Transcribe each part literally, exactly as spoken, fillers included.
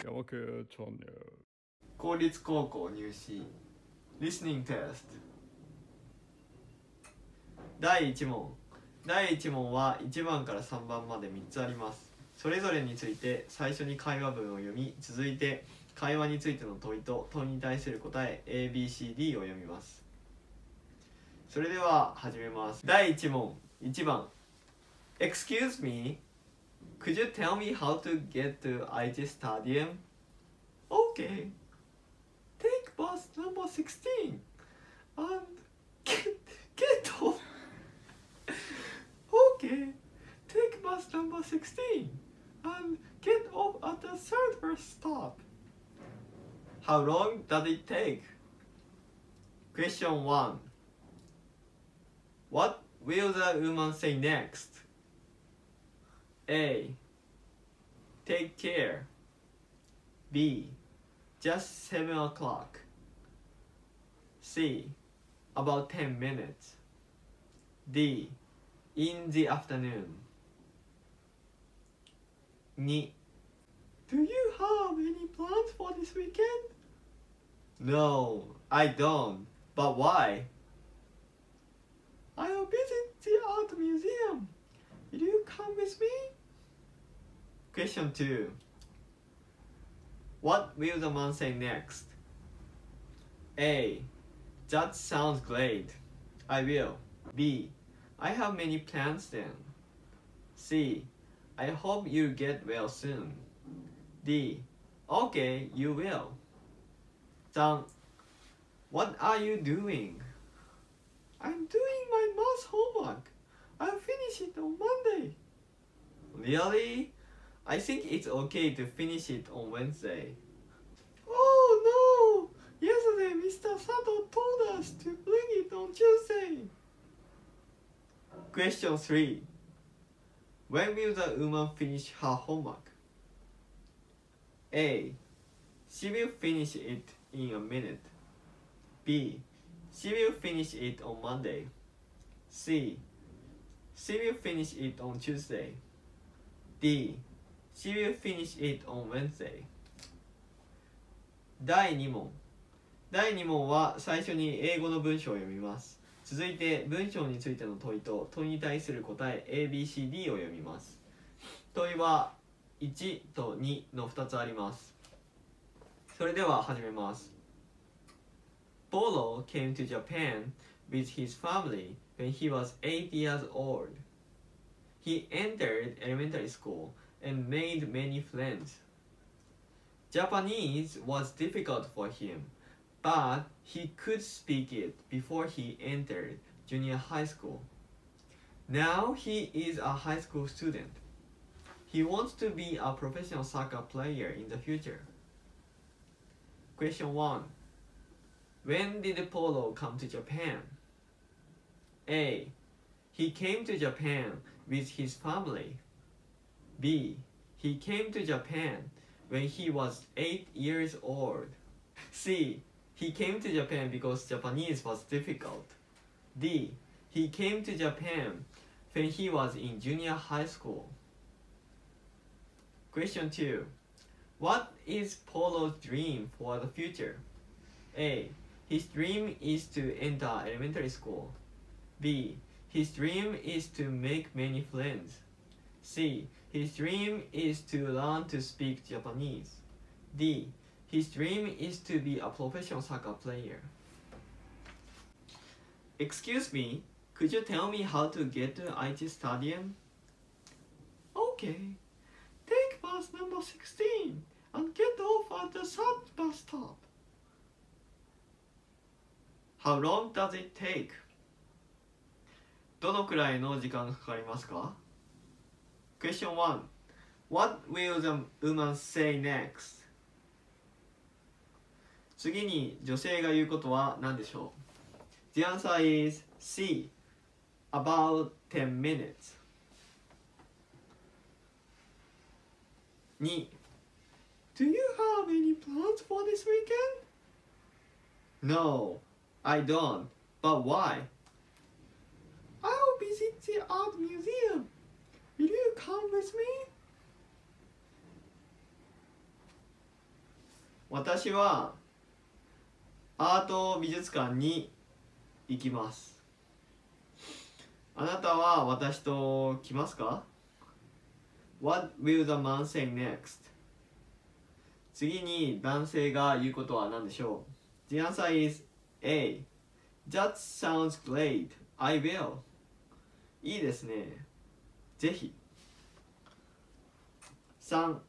山系チャンネル公立高校入試 Listening Test だいいち問だいいち問はいちばんからさんばんまでみっつあります。それぞれについて最初に会話文を読み、続いて会話についての問いと問いに対する答え エービーシーディー を読みます。それでは始めます。だいいち問いちばん Excuse me, could you tell me how to get to 愛知 Stadium? Okay, take bus number sixteen and get, get off. Okay, take bus number sixteen and get off at the third bus stop. How long does it take? Question one. What will the woman say next? A. Take care. B. Just seven o'clock. C. About ten minutes. D. In the afternoon. に Do you have any plans for this weekend? No, I don't. But why? I'll visit the art museum. Will you come with me? Question two. What will the man say next? A. That sounds great. I will. B. I have many plans then. C. I hope you get well soon. D. Okay, you will. さん. What are you doing? I'm doing my math homework. I'll finish it on Monday. Really? I think it's okay to finish it on Wednesday. Oh no! Yesterday Mister Sato told us to bring it on Tuesday. Question three. When will the woman finish her homework? A. She will finish it in a minute. B. She will finish it on Monday. C. She will finish it on Tuesday. D. She will finish it on Wednesday. だいに問だいに問は最初に英語の文章を読みます。続いて文章についての問いと問いに対する答え エービーシーディー を読みます。問いはいちとにのふたつあります。それでは始めます。Polo came to Japan with his family when he was eight years old. He entered elementary school and made many friends. Japanese was difficult for him, but he could speak it before he entered junior high school. Now he is a high school student. He wants to be a professional soccer player in the future. Question one. When did Polo come to Japan? A. He came to Japan with his family. B. He came to Japan when he was eight years old. C. He came to Japan because Japanese was difficult. D. He came to Japan when he was in junior high school. Question two. What is Polo's dream for the future? A. His dream is to enter elementary school. B. His dream is to make many friends. C. His dream is to learn to speak Japanese. D. His dream is to be a professional soccer player. Excuse me, could you tell me how to get to Aichi Stadium? Okay, take bus number sixteen and get off at the third bus stop. How long does it take? どのくらいの時間がかかりますか? Question one. What will the woman say next? 次に女性が言うことは何でしょう? The answer is C. About ten minutes. に Do you have any plans for this weekend? No, I don't. But why? I'll visit the art museum. Will you come with me? 私はアート美術館に行きます。あなたは私と来ますか？ What will the man say next? 次に男性が言うことは何でしょう？ The answer is A. That sounds great. I will. いいですね。ぜひ。さん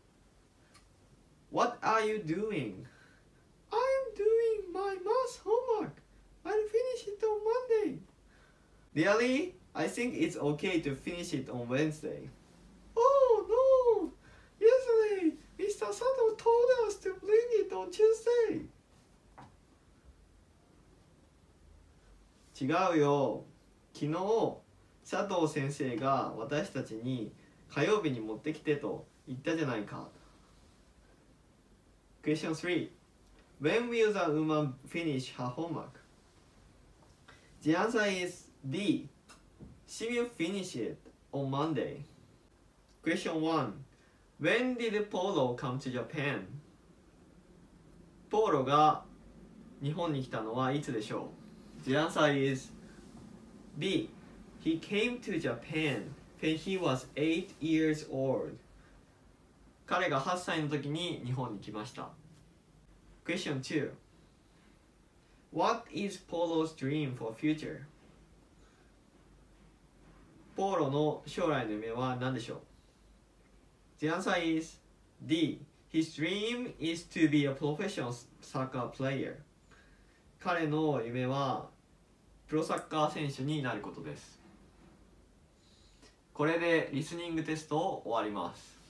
What are you doing? I'm doing my math homework. I'll finish it on Monday. Really? I think it's okay to finish it on Wednesday. Oh no! Yesterday, Mister Sato told us to bring it on Tuesday. 違うよ。昨日、佐藤先生が私たちに火曜日に持ってきてと言ったじゃないか。Question three. When will the woman finish her homework? The answer is D. She will finish it on Monday. Question one. When did Polo come to Japan? ポーロが日本に来たのはいつでしょう？ The answer is B. He came to Japan when he was eight years old. 彼がはっさいの時に日本に来ました。Question two. What is Polo's dream for future? ポーロの将来の夢は何でしょう？ The answer is D. His dream is to be a professional soccer player. 彼の夢はプロサッカー選手になることです。これでリスニングテストを終わります。